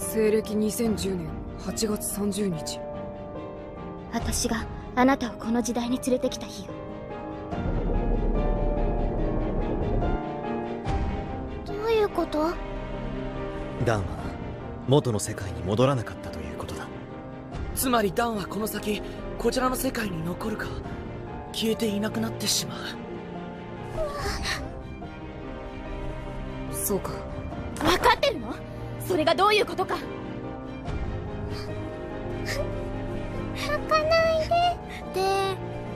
西暦2010年8月30日。 私があなたをこの時代に連れてきた日よ。 どういうこと？ ダンは元の世界に戻らなかったということだ。 つまりダンはこの先こちらの世界に残るか消えていなくなってしまう。 そうか。 分かってるの？それがどういうことか。 泣かないで。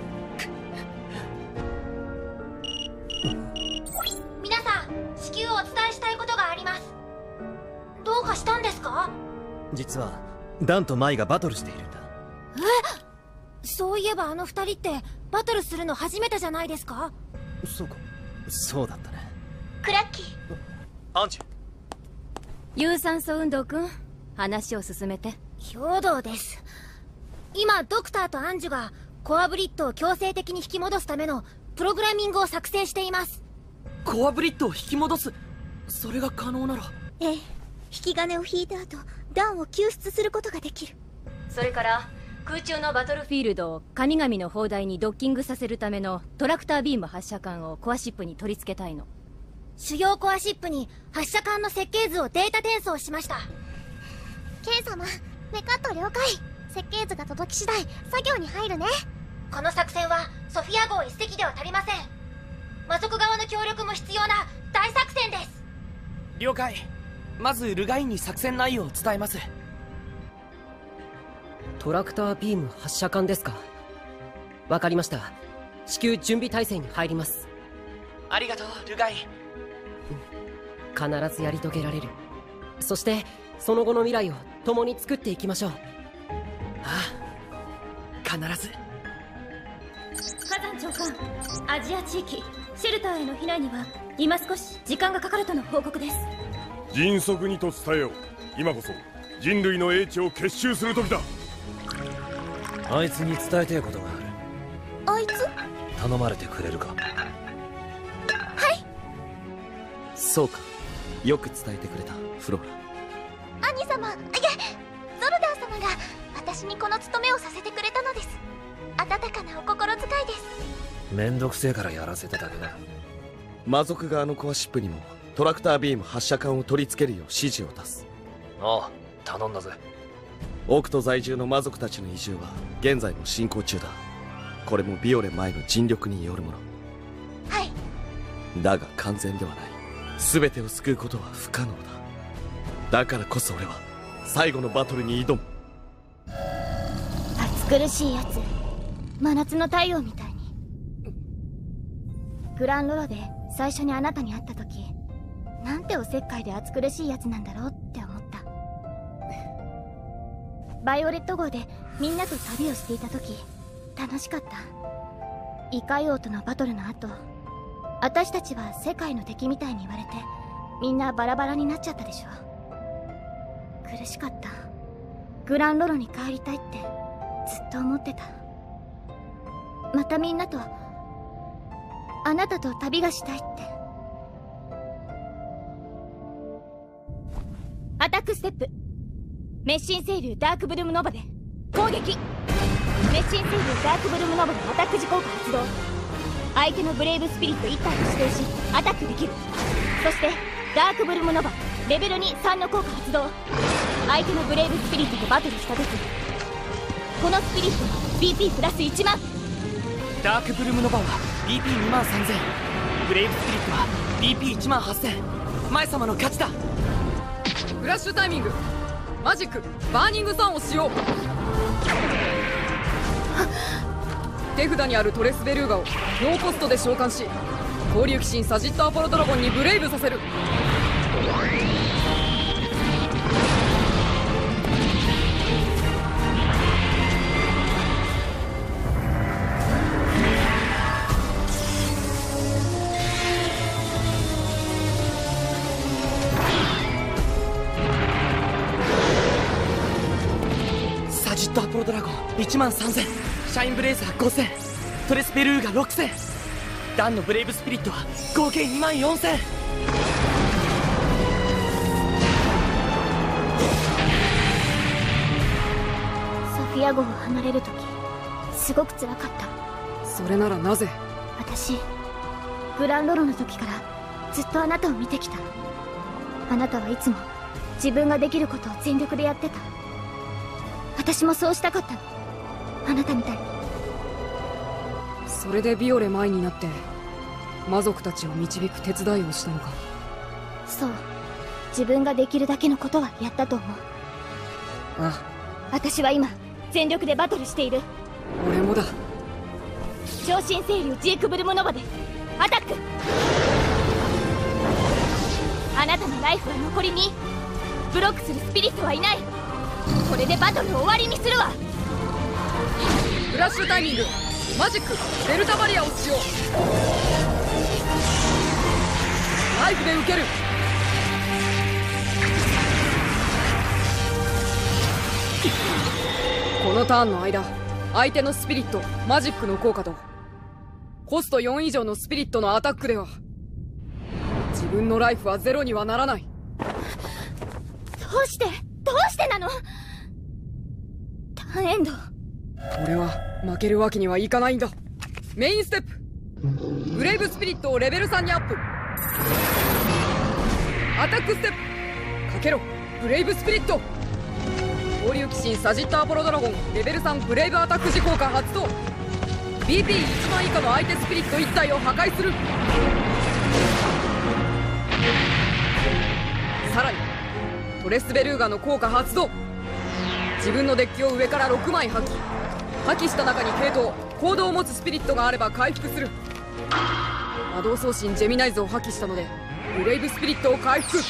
皆さん、至急お伝えしたいことがあります。どうかしたんですか？ 実はダンとマイがバトルしているんだ。 そういえばあの二人ってバトルするの初めてじゃないですか？ そうか。そうだったね。 クラッキー。 アンジュ。 有酸素運動くん、話を進めて。 兵道です。今ドクターとアンジュがコアブリッドを強制的に引き戻すためのプログラミングを作成しています。 コアブリッドを引き戻す、それが可能なら。 ええ、引き金を引いた後ダンを救出することができる。 それから空中のバトルフィールドを神々の砲台にドッキングさせるためのトラクタービーム発射管をコアシップに取り付けたいの。 主要コアシップに発射管の設計図をデータ転送しました。ケイ様、メカット了解。設計図が届き次第作業に入るね。この作戦はソフィア号1隻では足りません。魔族側の協力も必要な大作戦です。 了解。まずルガインに作戦内容を伝えます。 トラクタービーム発射管ですか。わかりました。至急準備態勢に入ります。 ありがとうルガイン。 必ずやり遂げられる。そしてその後の未来を共に作っていきましょう。 ああ、必ず。 火山長官、アジア地域シェルターへの避難には今少し時間がかかるとの報告です。 迅速にと伝えよう。今こそ人類の英知を結集する時だ。 あいつに伝えたいことがある。 あいつ？ 頼まれてくれるか。 はい。 そうか。よく伝えてくれたフローラ。 兄様、いえ、ゾルダー様が私にこの務めをさせてくれたのです。温かなお心遣いです。 めんどくせえからやらせただけだ。 魔族側のコアシップにもトラクタービーム発射管を取り付けるよう指示を出す。 ああ、頼んだぜ。 オクト在住の魔族たちの移住は現在も進行中だ。これもビオレ前の尽力によるもの。 はい。 だが完全ではない。全てを救うことは不可能だ。だからこそ俺は最後のバトルに挑む。 暑苦しいやつ、真夏の太陽みたいに。グランロロで最初にあなたに会った時、なんておせっかいで暑苦しいやつなんだろうって思った。バイオレット号でみんなと旅をしていた時楽しかった。異界王とのバトルの後、私たちは世界の敵みたいに言われてみんなバラバラになっちゃったでしょ。苦しかった。グランロロに帰りたいってずっと思ってた。またみんなと、あなたと旅がしたいって。アタックステップ。メッシンセイルダークブルームノバで攻撃。メッシンセイルダークブルームノバのアタック時効果発動。相手のブレイブスピリット1体を指定しアタックできる。そしてダークブルームノバレベル2、3の効果発動。相手のブレイブスピリットとバトルした時、このスピリットは BP プラス1万。 ダークブルームノバは BP2 万3000、ブレイブスピリットは BP1 万8000。前様の勝ちだ。 フラッシュタイミング、マジックバーニングサンを使用。手札にあるトレスベルーガをノーコストで召喚し、交流鬼神サジットアポロドラゴンにブレイブさせる。 サジットアポロドラゴン1万3000、シャインブレイザー5000、トレスベルーガ6000、ダンのブレイブスピリットは合計2万4000。 ィア号を離れる時すごく辛かった。 それならなぜ？ 私グランロロの時からずっとあなたを見てきた。あなたはいつも自分ができることを全力でやってた。私もそうしたかったの、あなたみたいに。 それでビオレ前になって魔族たちを導く手伝いをしたのか。 そう、自分ができるだけのことはやったと思う。 ああ、 私は今全力でバトルしている。 俺もだ。 超新星流ジークブルモノバでアタック。あなたのライフは残り2。ブロックするスピリットはいない。これでバトルを終わりにするわ。 フラッシュタイミングマジックデルタバリアを使用。ライフで受ける。このターンの間、相手のスピリットマジックの効果とコスト4以上のスピリットのアタックでは自分のライフはゼロにはならない。 どうしてなの？ターンエンド。 俺は負けるわけにはいかないんだ。メインステップブレイブスピリットをレベル3にアップ。アタックステップかけろブレイブスピリット。交流鬼神サジットアポロドラゴンレベル3ブレイブアタック時効果発動。 BP1 万以下の相手スピリット1体を破壊する。さらにトレスベルーガの効果発動。自分のデッキを上から6枚破棄した中に系統行動を持つスピリットがあれば回復する。魔導送信ジェミナイズを破棄したのでブレイブスピリットを回復。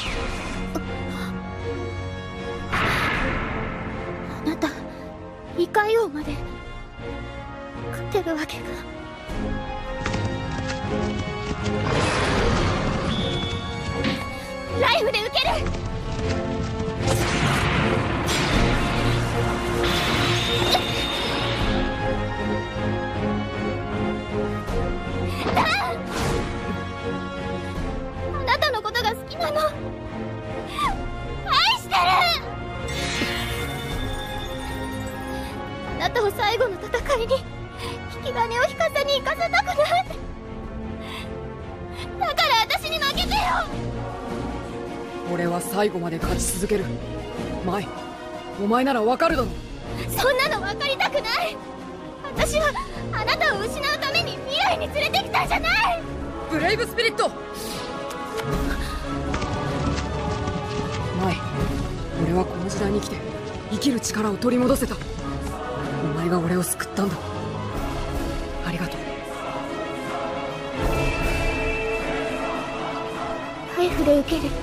あなた異界王まで勝てるわけが。ライフで受ける。あなたのことが好きなの。愛してる。あなたを最後の戦いに引き金を引かせに行かせたくない。だから私に負けてよ。 俺は最後まで勝ち続ける。前お前ならわかるだろ。 そんなの分かりたくない。私はあなたを失うために未来に連れてきたんじゃない。 ブレイブスピリット。前俺はこの時代に来て生きる力を取り戻せた。お前が俺を救ったんだ。ありがとう。 ライフで受ける。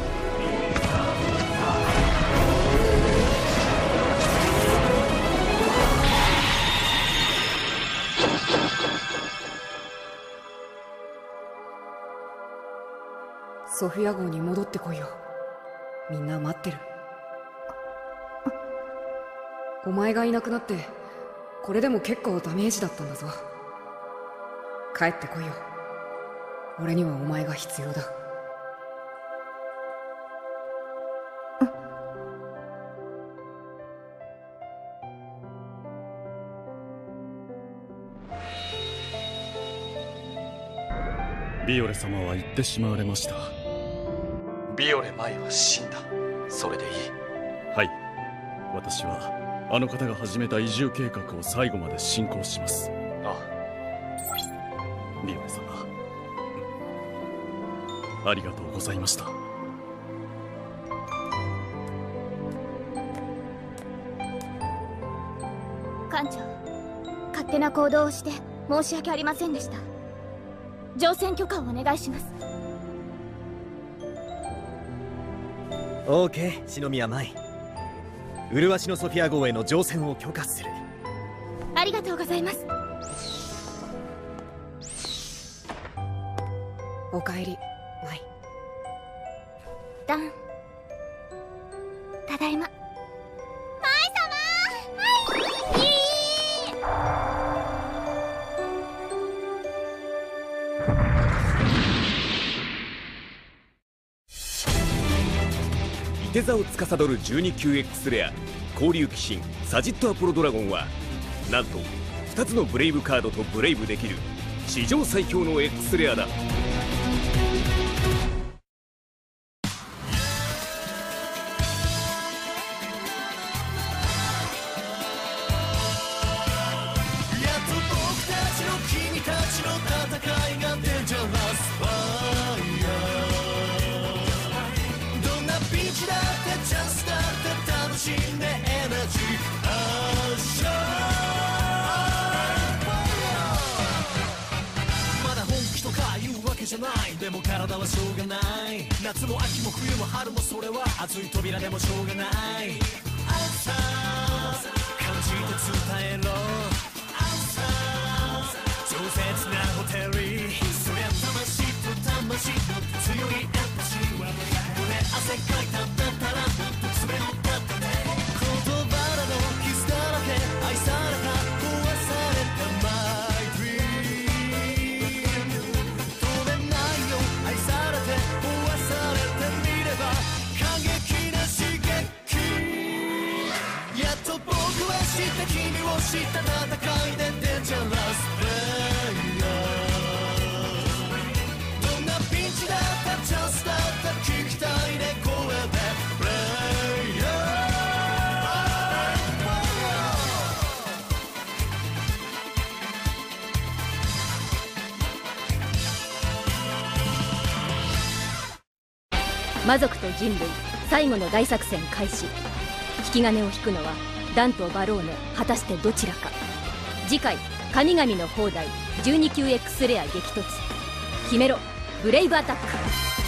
ソフィア号に戻ってこいよ。みんな待ってる。お前がいなくなってこれでも結構ダメージだったんだぞ。帰ってこいよ。俺にはお前が必要だ。 ビオレ様は言ってしまわれました。 ビオレ前は死んだ。それでいい。 はい、私はあの方が始めた移住計画を最後まで進行します。 ああ、ビオレ様、ありがとうございました。 艦長、勝手な行動をして申し訳ありませんでした。乗船許可をお願いします。 オーケー、篠宮舞。麗しのソフィア号への乗船を許可する。 ありがとうございます。 おかえり、舞。 ダン、ただいま。 手座を司る12級 X レア交流鬼神サジットアポロドラゴンはなんと2つのブレイブカードとブレイブできる史上最強の X レアだ。 でも体はしょうがない。夏も秋も冬も春もそれは熱い扉でもしょうがない。朝感じて伝えろ。朝上切なホテル。そりゃ魂と魂の強いエンパシーはこれ汗かいたんだったらもっと詰めろだったね。言葉などキスだらけ愛された壊されたマイドリーム。愛されて壊されてみれば過激な刺激。やっと僕は知った君を知った戦いでデンジャラスプレイヤー。どんなピンチだったチャンスだった聞きたいね声でプレイヤー。 魔族と人類最後の大作戦開始。引き金を引くのはダンとバローネ、果たしてどちらか。次回神々の砲台12級 X レア激突。決めろブレイブアタック。